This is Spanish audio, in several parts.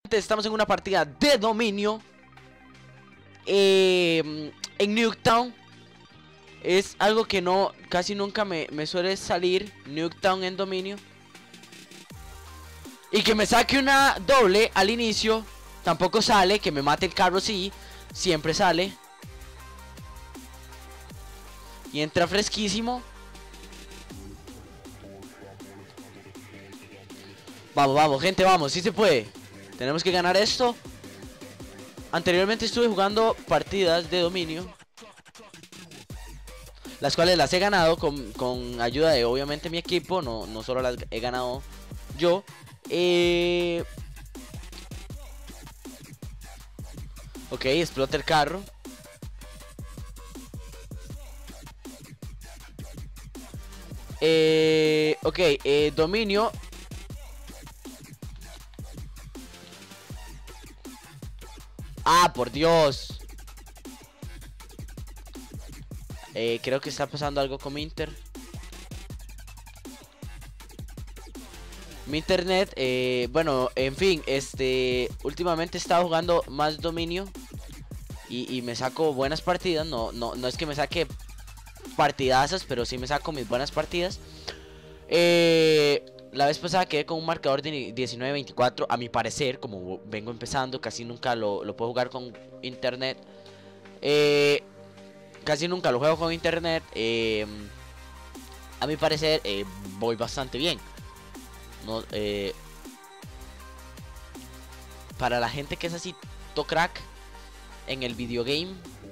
Estamos en una partida de dominio en Nuketown. Es algo que no, casi nunca me suele salir. Nuketown en dominio. Y que me saque una doble al inicio tampoco sale. Que me mate el carro sí, siempre sale. Y entra fresquísimo. Vamos, vamos, gente, vamos, sí se puede. Tenemos que ganar esto. Anteriormente estuve jugando partidas de dominio, las cuales las he ganado con ayuda de obviamente mi equipo. No solo las he ganado yo. Ok, explota el carro. Ok, dominio. Ah, por Dios. Creo que está pasando algo con mi internet. Bueno, en fin, últimamente he estado jugando más dominio y me saco buenas partidas. No es que me saque partidazas, pero sí me saco mis buenas partidas. La vez pasada quedé con un marcador de 19-24. A mi parecer, como vengo empezando, casi nunca lo puedo jugar con internet. Casi nunca lo juego con internet. A mi parecer voy bastante bien. No, para la gente que es así crack en el videogame,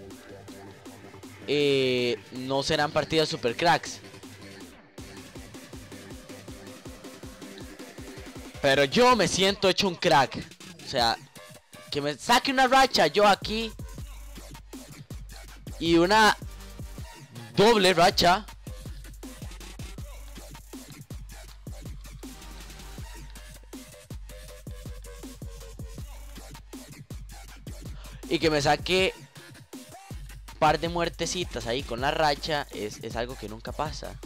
no serán partidas super cracks. Pero yo me siento hecho un crack. O sea, que me saque una racha yo aquí y una doble racha. Y que me saque un par de muertecitas ahí con la racha. Es algo que nunca pasa.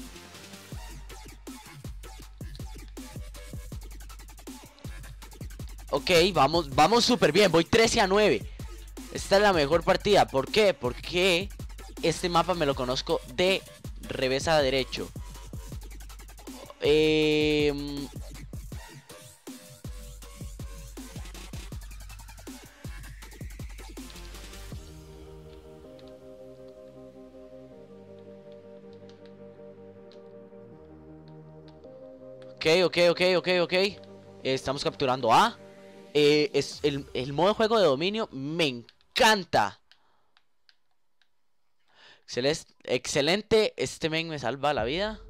Ok, vamos súper bien. Voy 13-9. Esta es la mejor partida. ¿Por qué? Porque este mapa me lo conozco de revés a derecho. Ok. Estamos capturando A. Es el modo de juego de dominio me encanta. Excelente. Este men me salva la vida.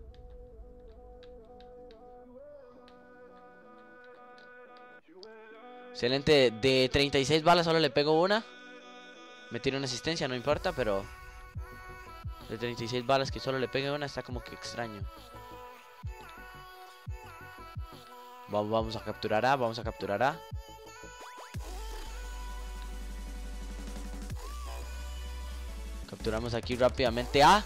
Excelente. De 36 balas solo le pego una. Me tiro una asistencia, no importa, pero de 36 balas que solo le pegue una está como que extraño. Vamos a capturar A. Vamos a capturar A. Capturamos aquí rápidamente A.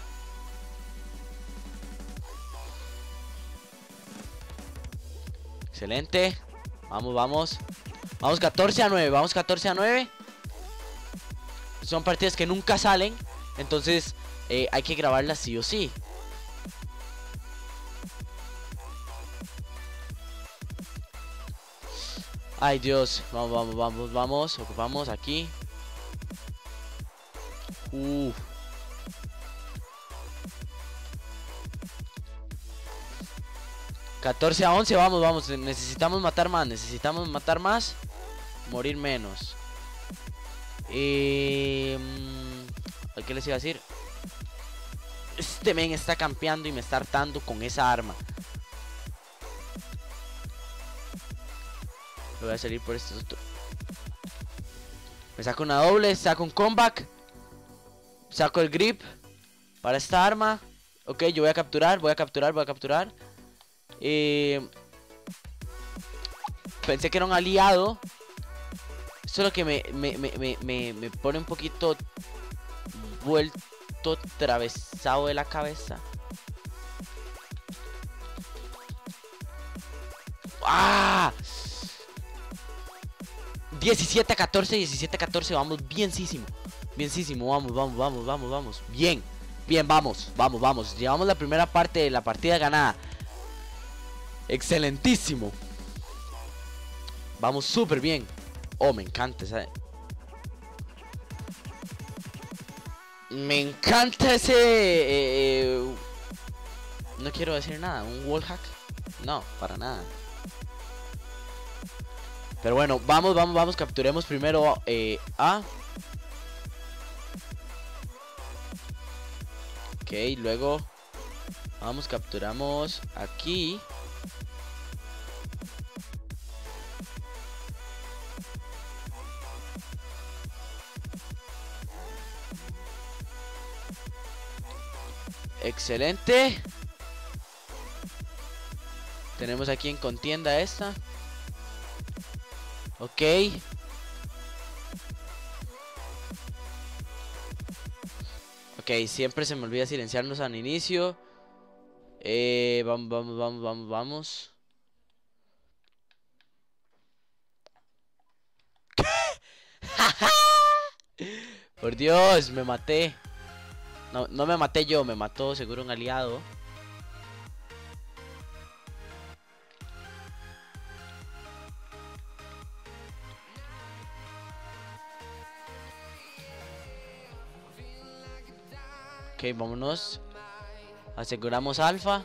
Excelente. Vamos 14-9. Vamos 14-9. Son partidas que nunca salen. Entonces hay que grabarlas sí o sí. Ay Dios. Vamos. Ocupamos aquí. 14-11, vamos. Necesitamos matar más. Morir menos. ¿Qué les iba a decir? Este men está campeando y me está hartando con esa arma. Voy a salir por este otro. Me saco una doble, saco un comeback. Saco el grip para esta arma. Ok, yo voy a capturar. Pensé que era un aliado. Esto es lo que me pone un poquito vuelto atravesado de la cabeza. ¡Ah! 17-14, 17-14. Vamos, bienísimo. Bienísimo, vamos. Bien, vamos. Llevamos la primera parte de la partida ganada. Excelentísimo. Vamos súper bien. Oh, me encanta, ¿sabes? Me encanta ese... no quiero decir nada. ¿Un wallhack? No, para nada. Pero bueno, vamos. Capturemos primero A. Ok, luego... Vamos, capturamos aquí. Excelente. Tenemos aquí en contienda esta. Ok. Ok, siempre se me olvida silenciarnos al inicio. Vamos. Por Dios, me maté. No me maté yo, me mató seguro un aliado. Ok, vámonos. Aseguramos alfa.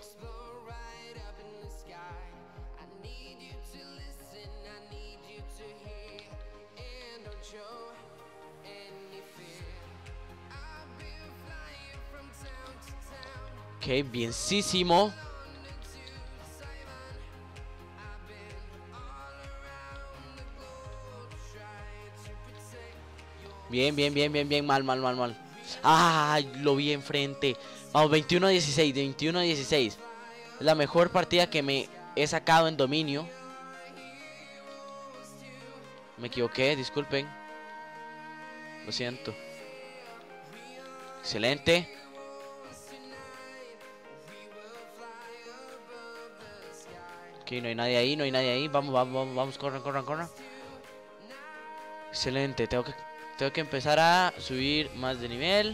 Ok, bienísimo. Bien. Mal. Ay, lo vi enfrente. Vamos, 21-16, 21-16. Es la mejor partida que me he sacado en dominio. Me equivoqué, disculpen. Lo siento. Excelente. Ok, no hay nadie ahí, Vamos, corran. Excelente, tengo que empezar a subir más de nivel.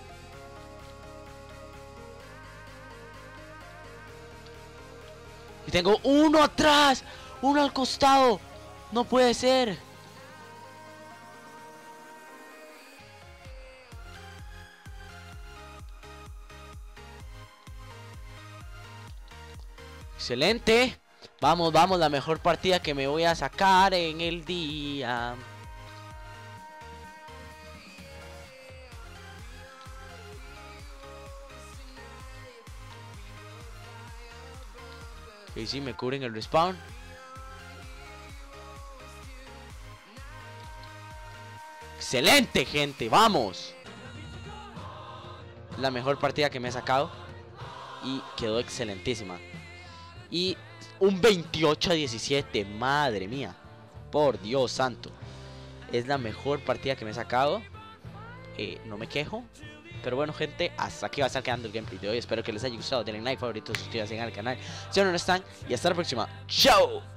Y tengo uno atrás, uno al costado. No puede ser. Excelente. Vamos, la mejor partida que me voy a sacar en el día. Y sí, me cubren el respawn. Excelente, gente, vamos. La mejor partida que me he sacado. Y quedó excelentísima. Y un 28-17, madre mía. Por Dios santo. Es la mejor partida que me he sacado. No me quejo. Pero bueno, gente, hasta aquí va a estar quedando el gameplay de hoy. Espero que les haya gustado. Denle like, favorito, suscríbanse al canal si aún no están. Y hasta la próxima. ¡Chao!